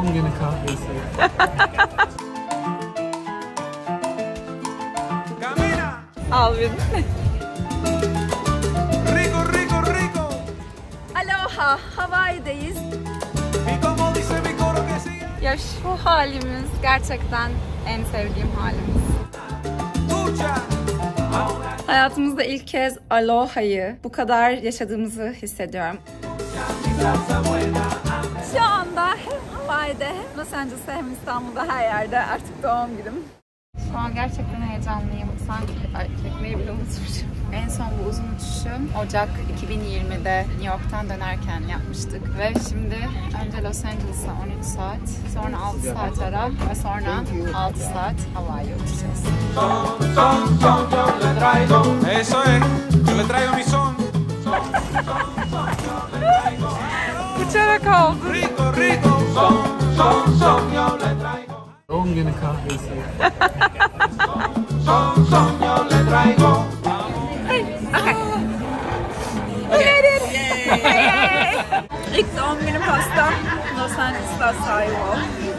Doğum günü kahvesi. Alvin. Rico, Rico, Rico. Aloha, Hawaii'deyiz. Ya şu halimiz gerçekten en sevdiğim halimiz. Hayatımızda ilk kez Aloha'yı bu kadar yaşadığımızı hissediyorum. Şu anda hem Hawaii'de hem Los Angeles'ta hem İstanbul'da her yerde artık doğum günüm. Şu an gerçekten heyecanlıyım. Sanki çekmeyi bile unutmuşum. En son bu uzun uçuşu Ocak 2020'de New York'tan dönerken yapmıştık. Ve şimdi önce Los Angeles'a 13 saat, sonra 6 saat ara ve sonra 6 saat Hawaii'ye uçacağız. Uçarak oldu. Doğum günü kahvesi. İlk doğum günü pastam Los Angeles'ta sahip ol.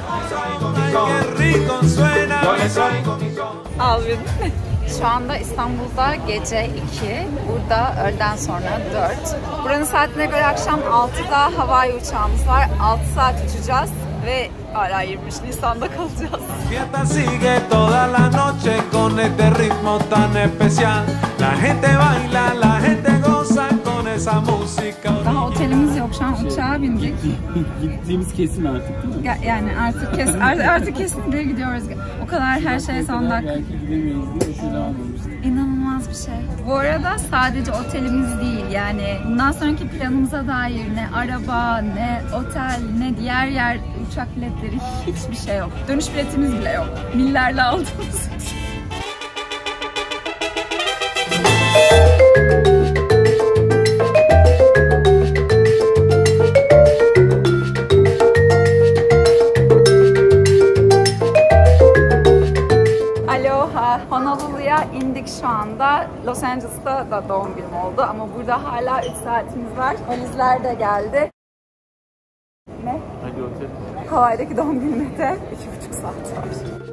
Alvin. Şu anda İstanbul'da gece 2, burada öğleden sonra 4. Buranın saatine göre akşam 6'da Hawaii uçağımız var. 6 saat uçacağız ve hala 23 Nisan'da kalacağız. Daha otelimiz yok, şu an uçağa bindik. Gittiğimiz kesin artık değil mi? Yani artık kesinlikle gidiyoruz. O kadar her şey son dakika. Belki gidemeyiz diye şöyle almamıştık. İnanılmaz bir şey. Bu arada sadece otelimiz değil, yani bundan sonraki planımıza dair ne araba, ne otel, ne diğer yer uçak biletleri, hiçbir şey yok. Dönüş biletimiz bile yok. Millerle aldığımız. Aloha, Honolulu'ya indik şu anda. Los Angeles'ta da doğum günüm oldu ama burada hala 3 saatimiz var. Valizler de geldi. Ne? Hadi otel. Hawaii'deki doğum gününe de 2,5 saat var.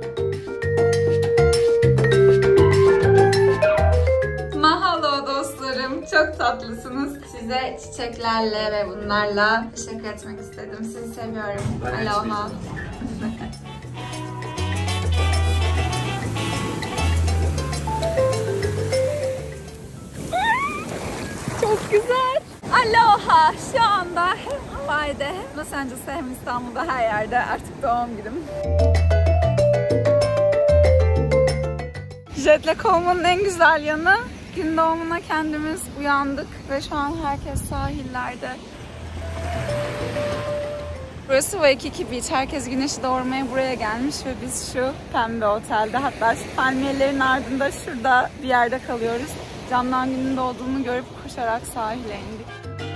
Mahalo dostlarım, çok tatlısınız. Size çiçeklerle ve bunlarla teşekkür etmek istedim. Sizi seviyorum. Aloha. Çok güzel. Aloha. Şu anda hem Hawaii'de hem Los Angeles'ta hem İstanbul'da her yerde artık doğum günüm. Jet lag olmanın en güzel yanı, gün doğumuna kendimiz uyandık ve şu an herkes sahillerde. Burası Waikiki Beach. Herkes güneşi doğurmaya buraya gelmiş ve biz şu pembe otelde, hatta şu palmiyelerin ardında şurada bir yerde kalıyoruz. Camdan günün doğduğunu görüp koşarak sahile indik.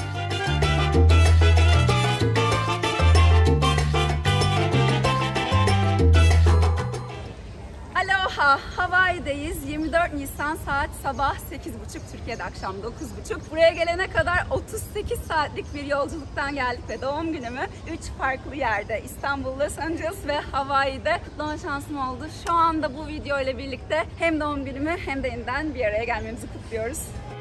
Aloha, Hawaii'deyiz. 24 Nisan saat sabah 8.30, Türkiye'de akşam 9.30. Buraya gelene kadar 38 saatlik bir yolculuktan geldik ve doğum günümü 3 farklı yerde, İstanbul, Los Angeles ve Hawaii'de kutlama şansım oldu. Şu anda bu video ile birlikte hem doğum günümü hem de yeniden bir araya gelmemizi kutluyoruz.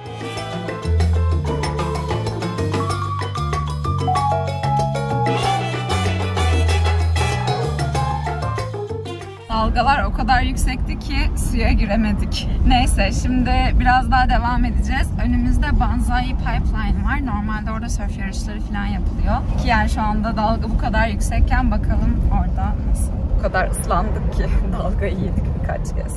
Dalgalar o kadar yüksekti ki suya giremedik. Neyse, şimdi biraz daha devam edeceğiz. Önümüzde Banzai Pipeline var. Normalde orada sörf yarışları falan yapılıyor. Ki yani şu anda dalga bu kadar yüksekken bakalım orada nasıl. Bu kadar ıslandık ki dalgayı yedik birkaç kez.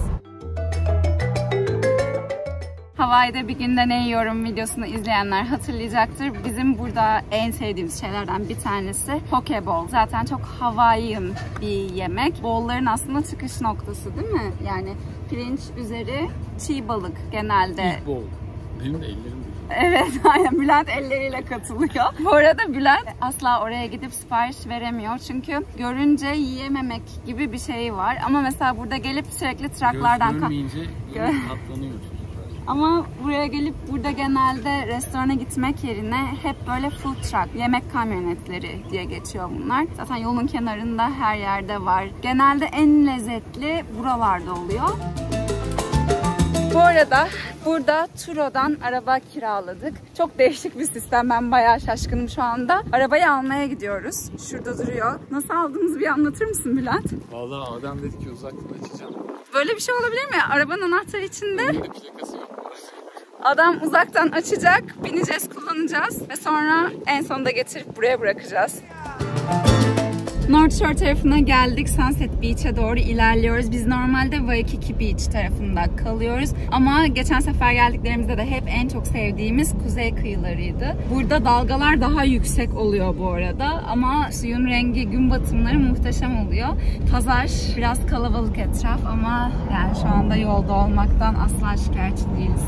Hawaii'de bir günde ne yiyorum videosunu izleyenler hatırlayacaktır. Bizim burada en sevdiğimiz şeylerden bir tanesi poke bowl. Zaten çok Hawaiian bir yemek. Bowl'ların aslında çıkış noktası değil mi? Yani pirinç üzeri çiğ balık genelde. İlk bowl. Benim de ellerim. Evet, aynen. Bülent elleriyle katılıyor. Bu arada Bülent asla oraya gidip sipariş veremiyor. Çünkü görünce yiyememek gibi bir şey var. Ama mesela burada gelip sürekli traklardan... Göz görmeyince katlanıyor çocuklar. Ama buraya gelip burada genelde restorana gitmek yerine hep böyle food truck, yemek kamyonetleri diye geçiyor bunlar. Zaten yolun kenarında her yerde var. Genelde en lezzetli buralarda oluyor. Bu arada burada Turo'dan araba kiraladık. Çok değişik bir sistem. Ben bayağı şaşkınım şu anda. Arabayı almaya gidiyoruz. Şurada duruyor. Nasıl aldığımızı bir anlatır mısın Bülent? Vallahi adam dedi ki uzaktan açacağım. Böyle bir şey olabilir mi? Arabanın anahtarı içinde. Önünde plakası yok. Adam uzaktan açacak, bineceğiz, kullanacağız ve sonra en sonunda getirip buraya bırakacağız. North Shore tarafına geldik. Sunset Beach'e doğru ilerliyoruz. Biz normalde Waikiki Beach tarafında kalıyoruz. Ama geçen sefer geldiklerimizde de hep en çok sevdiğimiz kuzey kıyılarıydı. Burada dalgalar daha yüksek oluyor bu arada. Ama suyun rengi, gün batımları muhteşem oluyor. Pazar, biraz kalabalık etraf ama yani şu anda yolda olmaktan asla şikayetçi değiliz.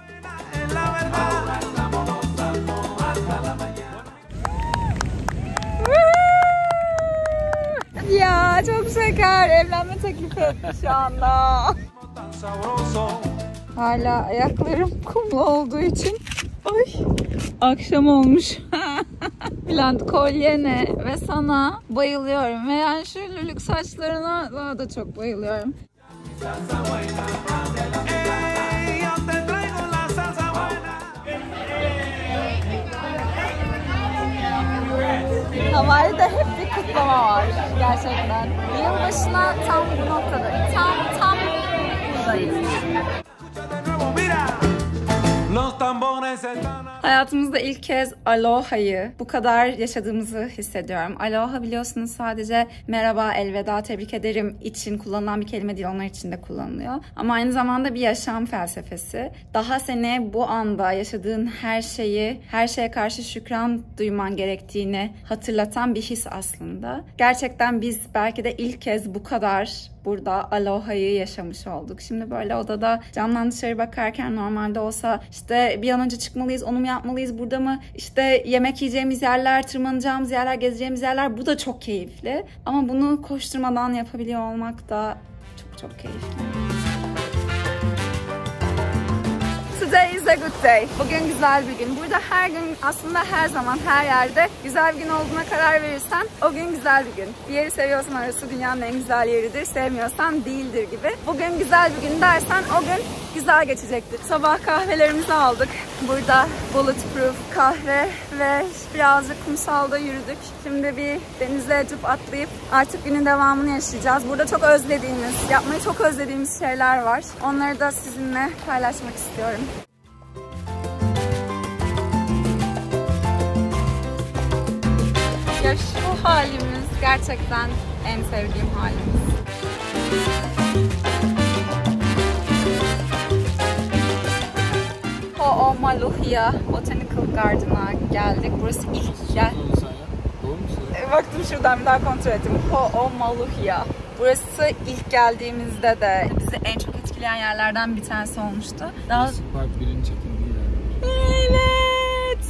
Ya çok şeker. Evlenme teklifi etti şu anda. Hala ayaklarım kumlu olduğu için. Ay, akşam olmuş. Bülent, kolyene ve sana bayılıyorum. Ve yani şu lülük saçlarına daha da çok bayılıyorum. Hawaii'de hep bir kutlama var gerçekten. Yılbaşına tam bu noktada, tam buradayız. Hayatımızda ilk kez Aloha'yı bu kadar yaşadığımızı hissediyorum. Aloha biliyorsunuz sadece merhaba, elveda, tebrik ederim için kullanılan bir kelime değil. Onlar için de kullanılıyor. Ama aynı zamanda bir yaşam felsefesi. Daha seni bu anda yaşadığın her şeye karşı şükran duyman gerektiğini hatırlatan bir his aslında. Gerçekten biz belki de ilk kez bu kadar burada Aloha'yı yaşamış olduk. Şimdi böyle odada camdan dışarı bakarken normalde olsa işte bir an önce çıkmalıyız, onu mu yapmalıyız, burada mı işte yemek yiyeceğimiz yerler, tırmanacağımız yerler, gezeceğimiz yerler, bu da çok keyifli. Ama bunu koşturmadan yapabiliyor olmak da çok keyifli. Today is a good day. Bugün güzel bir gün. Burada her gün, aslında her zaman, her yerde güzel bir gün olduğuna karar verirsen o gün güzel bir gün. Bir yeri seviyorsan orası dünyanın en güzel yeridir, sevmiyorsan değildir gibi. Bugün güzel bir gün dersen o gün güzel geçecektir. Sabah kahvelerimizi aldık. Burada bulletproof kahve ve birazcık kumsalda yürüdük. Şimdi bir denize atlayıp artık günün devamını yaşayacağız. Burada çok özlediğimiz, yapmayı çok özlediğimiz şeyler var. Onları da sizinle paylaşmak istiyorum. Ya şu halimiz gerçekten en sevdiğim halimiz. Ho'omaluhia Botanical Garden'a geldik. Burası ilk yer. Baktım şuradan bir daha kontrol ettim. Ho'omaluhia. Burası ilk geldiğimizde de bizi en çok etkileyen yerlerden bir tanesi olmuştu. Daha... Park 1'in çekildiği yer. Evet.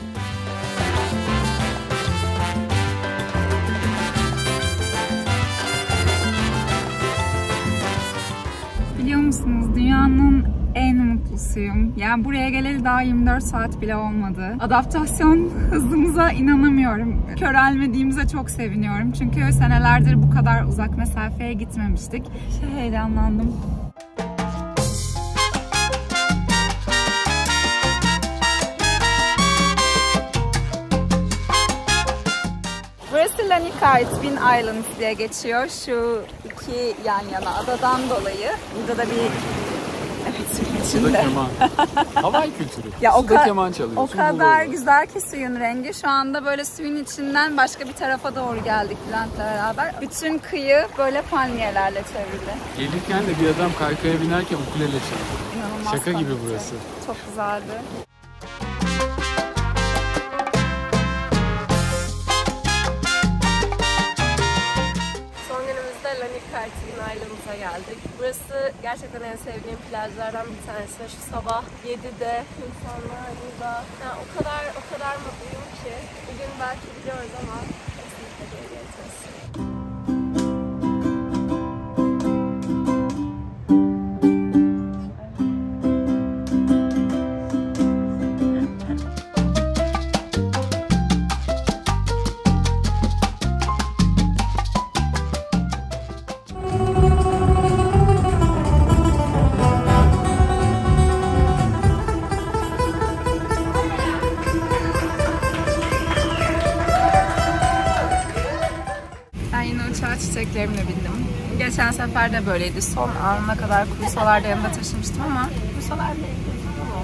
Biliyor musunuz, dünyanın en mutlusuyum. Yani buraya geleli daha 24 saat bile olmadı. Adaptasyon hızımıza inanamıyorum. Körelmediğimize çok seviniyorum. Çünkü senelerdir bu kadar uzak mesafeye gitmemiştik. Heyecanlandım. Burası Lanikai Twin Islands diye geçiyor. Şu iki yan yana adadan dolayı. Burada da bir Suda keman. Hawaii kültürü. Ya suda keman çalıyorsun. O kadar güzel ki suyun rengi. Şu anda böyle suyun içinden başka bir tarafa doğru geldik Bülent'le beraber. Bütün kıyı böyle palmiyelerle çevrili. Gelirken de bir adam kaykaya binerken ukulele çaldı. İnanılmaz Şaka gibi komikti. burası. Çok güzeldi. Lanikai Twin Islands'a geldik. Burası gerçekten en sevdiğim plajlardan bir tanesi. Şu sabah 7'de insanlar burada. Yani o kadar mutluyum ki. Bugün belki biliyoruz ama kesinlikle geri geleceğiz. çiçeklerimle bindim. Geçen sefer de böyleydi. Son anına kadar kuyusalarda yanında taşımıştım ama kuyusalar değil.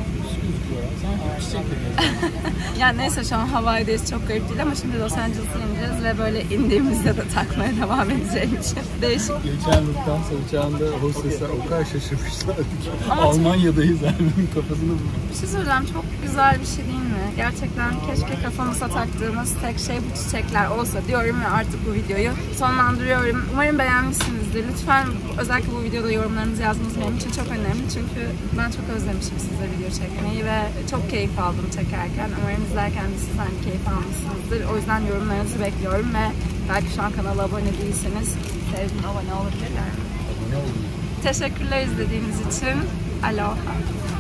Yani neyse şu an Hawaii'deyiz, çok garip değil ama şimdi Los Angeles'a ineceğiz ve böyle indiğimizde de takmaya devam edeceğim için değişik. Geçen Lufthansa uçağında hostesler o kadar şaşırmışlardı ki Almanya'dayız, Ermin'in kafasını vurdu. Bir şey söyleyeceğim, çok güzel bir şey değil mi? Gerçekten keşke kafamıza taktığımız tek şey bu çiçekler olsa diyorum ve artık bu videoyu sonlandırıyorum. Umarım beğenmişsinizdir. Lütfen özellikle bu videoda yorumlarınızı yazmanız benim için çok önemli. Çünkü ben çok özlemişim size video çekmeyi ve çok keyif aldım çekerken. Umarım izlerken de siz aynı keyif almışsınızdır. O yüzden yorumlarınızı bekliyorum ve belki şu an kanala abone değilseniz sevdiğim abone olabilirler. Abone olun. Teşekkürler izlediğiniz için. Aloha.